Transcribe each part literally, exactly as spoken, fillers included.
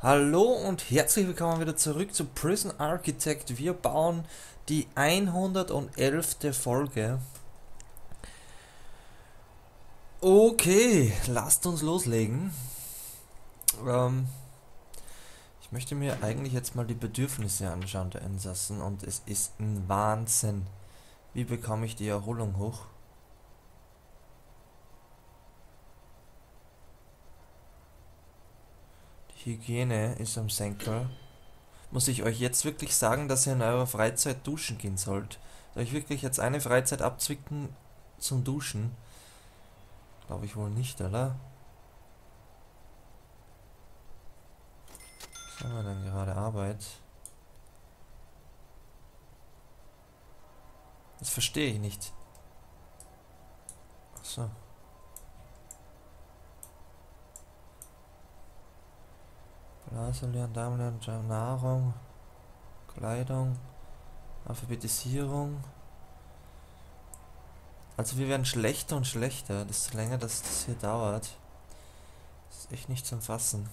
Hallo und herzlich willkommen wieder zurück zu Prison Architect. Wir bauen die hundertelfte Folge. Okay, lasst uns loslegen. Ähm, ich möchte mir eigentlich jetzt mal die Bedürfnisse anschauen der Insassen und es ist ein Wahnsinn. Wie bekomme ich die Erholung hoch? Die Hygiene ist am Senkel. Muss ich euch jetzt wirklich sagen, dass ihr in eurer Freizeit duschen gehen sollt? Soll ich wirklich jetzt eine Freizeit abzwicken zum Duschen? Glaube ich wohl nicht, oder? Was haben wir denn gerade? Arbeit? Das verstehe ich nicht. Achso. Blase lernen, Damen lernen, Nahrung, Kleidung, Alphabetisierung. Also wir werden schlechter und schlechter, desto länger das, das hier dauert. Das ist echt nicht zum Fassen.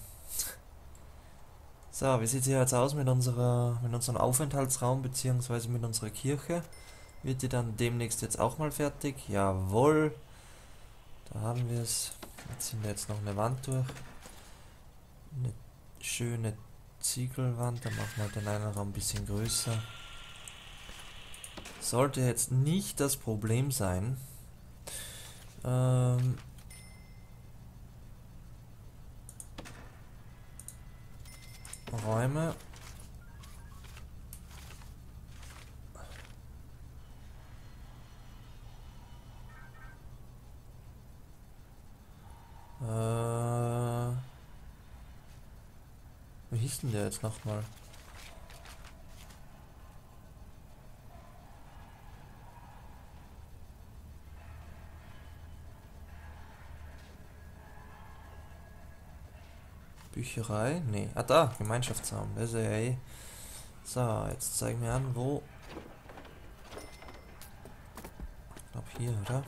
So, wie sieht es hier jetzt aus mit unserer, mit unserem Aufenthaltsraum bzw. mit unserer Kirche? Wird die dann demnächst jetzt auch mal fertig? Jawohl. Da haben wir es. Jetzt ziehen wir jetzt noch eine Wand durch. Eine schöne Ziegelwand. Dann machen wir den einen Raum ein bisschen größer. Sollte jetzt nicht das Problem sein. Ähm Räume. Äh Wie hieß denn der jetzt nochmal? Bücherei? Nee. Ah, da, Gemeinschaftsraum. Das ist ja eh. So, jetzt zeigen wir an, wo. Ich glaube hier, oder?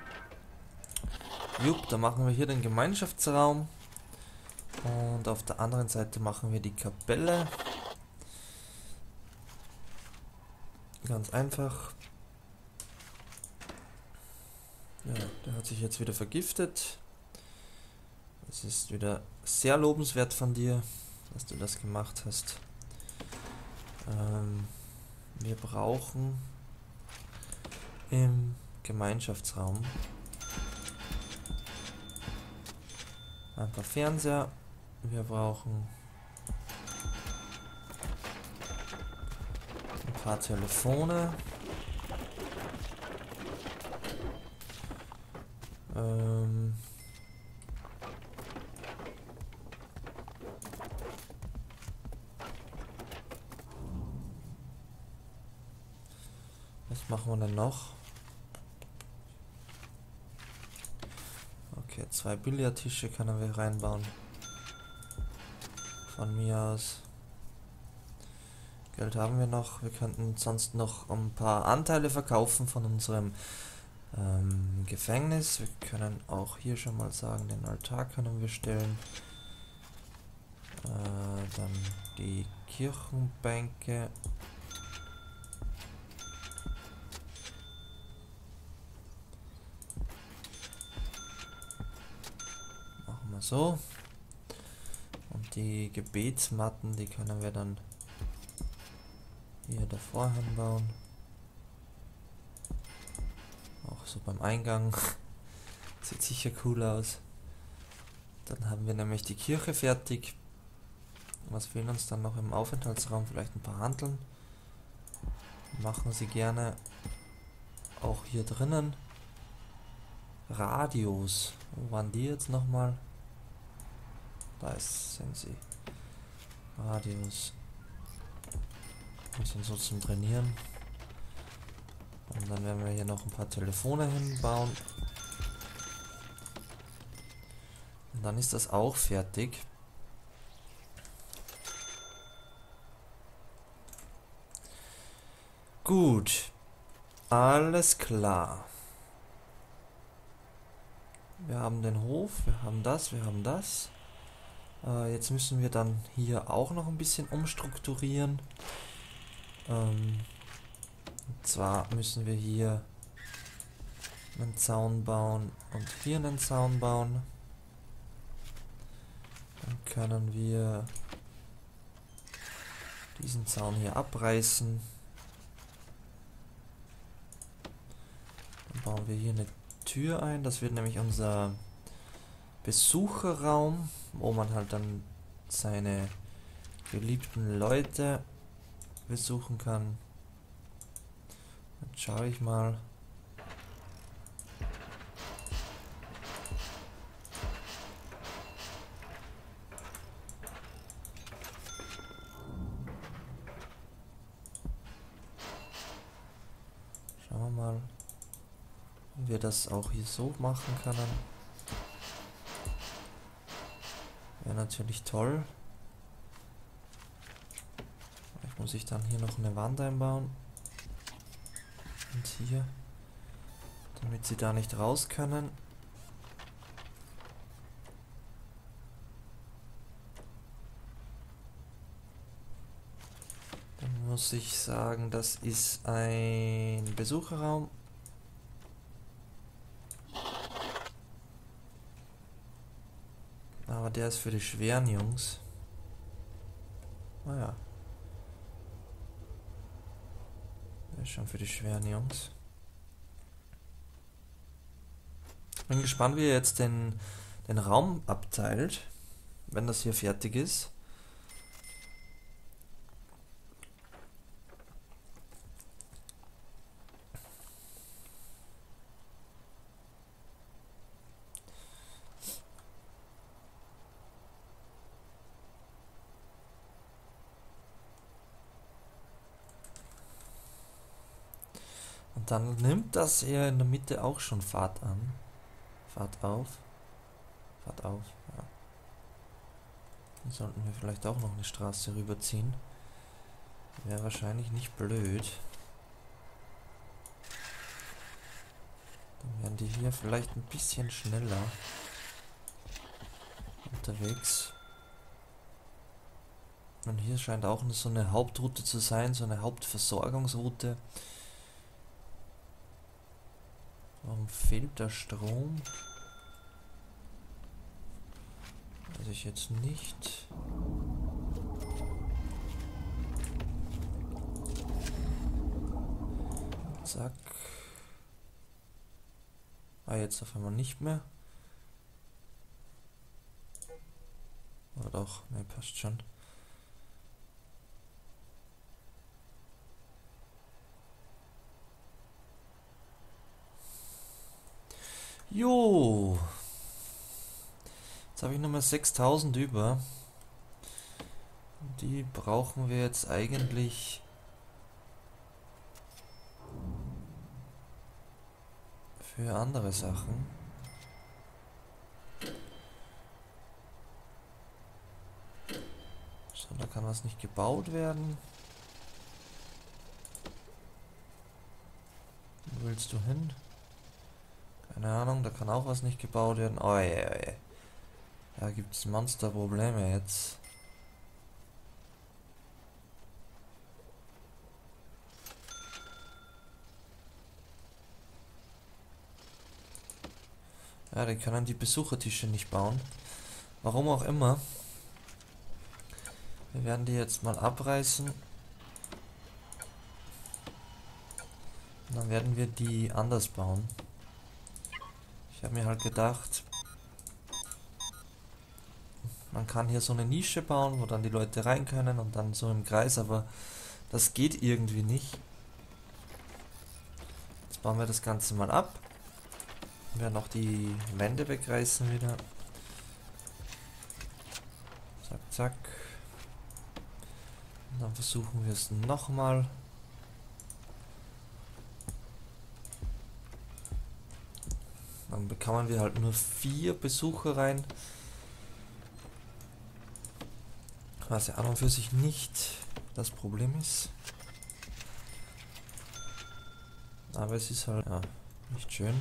Jupp, da machen wir hier den Gemeinschaftsraum. Und auf der anderen Seite machen wir die Kapelle. Ganz einfach. Ja, der hat sich jetzt wieder vergiftet. Das ist wieder sehr lobenswert von dir, dass du das gemacht hast. Ähm, wir brauchen im Gemeinschaftsraum ein paar Fernseher. Wir brauchen ein paar Telefone. Ähm, was machen wir denn noch? Okay, zwei Billardtische können wir reinbauen. Von mir aus. Geld haben wir noch. Wir könnten sonst noch ein paar Anteile verkaufen von unserem ähm, Gefängnis. Wir können auch hier schon mal sagen, den Altar können wir stellen. Äh, dann die Kirchenbänke. Machen wir so. Und die Gebetsmatten, die können wir dann hier davor hinbauen. Auch so beim Eingang. Sieht sicher cool aus. Dann haben wir nämlich die Kirche fertig. Was fehlen uns dann noch im Aufenthaltsraum? Vielleicht ein paar Hanteln. Machen sie gerne auch hier drinnen. Radios. Wo waren die jetzt nochmal? Da ist, sind sie. Radios. Die sind so zum Trainieren. Und dann werden wir hier noch ein paar Telefone hinbauen. Und dann ist das auch fertig. Gut. Alles klar. Wir haben den Hof, wir haben das, wir haben das. Äh, jetzt müssen wir dann hier auch noch ein bisschen umstrukturieren. Ähm, und zwar müssen wir hier einen Zaun bauen und hier einen Zaun bauen. Dann können wir diesen Zaun hier abreißen. Dann bauen wir hier eine Tür ein. Das wird nämlich unser Besucherraum, wo man halt dann seine geliebten Leute besuchen kann. Jetzt schaue ich mal. Schauen wir mal, wie wir das auch hier so machen können. Wäre natürlich toll. Vielleicht muss ich dann hier noch eine Wand einbauen. Und hier, damit sie da nicht raus können. Dann muss ich sagen, das ist ein Besucherraum. Aber der ist für die schweren Jungs. Naja. Der ist schon für die schweren Jungs. Bin gespannt, wie er jetzt den, den Raum abteilt, wenn das hier fertig ist. Und dann nimmt das hier in der Mitte auch schon Fahrt an. Fahrt auf. Fahrt auf, ja. Dann sollten wir vielleicht auch noch eine Straße rüberziehen. Wäre wahrscheinlich nicht blöd. Dann wären die hier vielleicht ein bisschen schneller unterwegs. Und hier scheint auch so eine Hauptroute zu sein, so eine Hauptversorgungsroute. Warum fehlt der Strom? Weiß ich jetzt nicht. Zack. Ah, jetzt auf einmal nicht mehr. Oder doch? Ne, passt schon. Jo. Jetzt habe ich nochmal sechstausend über. Die brauchen wir jetzt eigentlich für andere Sachen. So, da kann was nicht gebaut werden. Wo willst du hin? Keine Ahnung, da kann auch was nicht gebaut werden. Oh, yeah, yeah. Da gibt es Monsterprobleme jetzt. Ja, die können die Besuchertische nicht bauen. Warum auch immer. Wir werden die jetzt mal abreißen. Und dann werden wir die anders bauen. Ich habe mir halt gedacht, man kann hier so eine Nische bauen, wo dann die Leute rein können und dann so im Kreis, aber das geht irgendwie nicht. Jetzt bauen wir das Ganze mal ab. Wir werden auch die Wände wegreißen wieder. Zack, zack. Und dann versuchen wir es nochmal. Dann bekommen wir halt nur vier Besucher rein. Was ja an und für sich nicht das Problem ist. Aber es ist halt ja, nicht schön.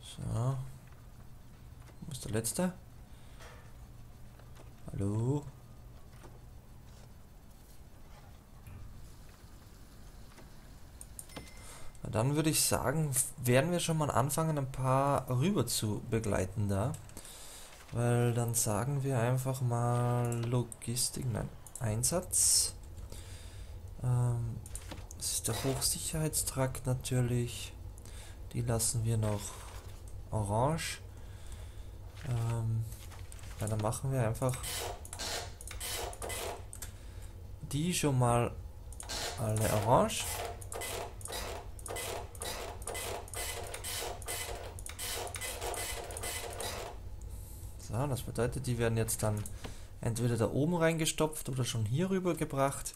So. Wo ist der letzte? Hallo? Na, dann würde ich sagen, werden wir schon mal anfangen, ein paar rüber zu begleiten da. Weil dann sagen wir einfach mal Logistik, nein, Einsatz. Ähm, das ist der Hochsicherheitstrakt natürlich. Die lassen wir noch orange. Ähm, ja, dann machen wir einfach die schon mal alle orange. So, das bedeutet, die werden jetzt dann entweder da oben reingestopft oder schon hier rüber gebracht.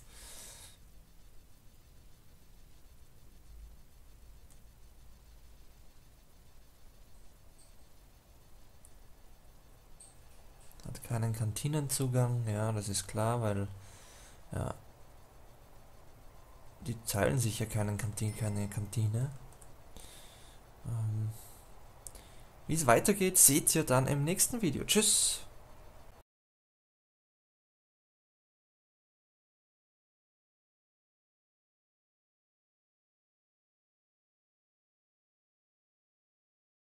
Hat keinen Kantinenzugang, ja, das ist klar, weil ja, die teilen sich ja keinen Kantine, keine Kantine. Ähm, Wie es weitergeht, seht ihr dann im nächsten Video. Tschüss!